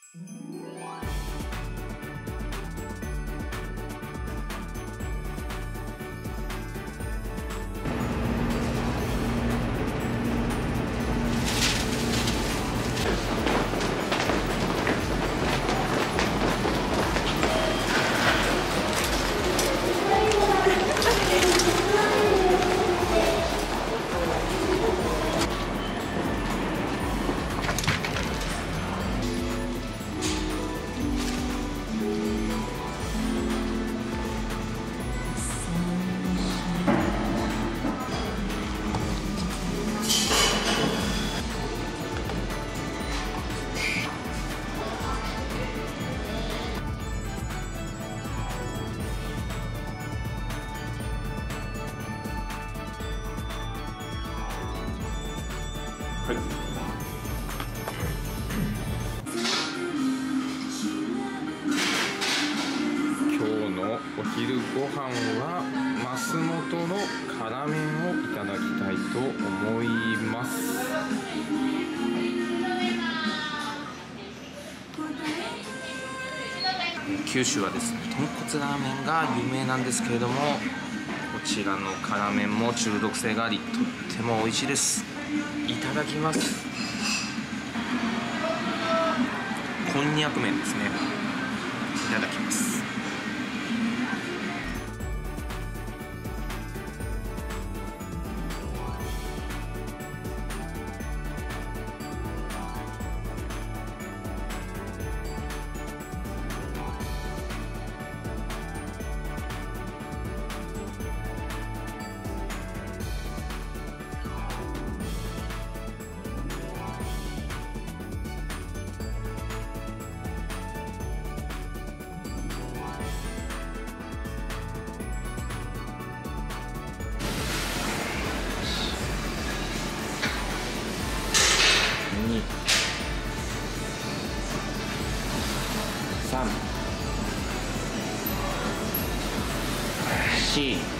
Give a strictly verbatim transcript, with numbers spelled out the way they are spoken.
はい、今日のお昼ご飯は増本の辛麺をいただきたいと思います。九州はですね、豚骨ラーメンが有名なんですけれども、こちらの辛麺も中毒性があり、とっても美味しいです。いただきます。こんにゃく麺ですね。いただきます。に、さん、し。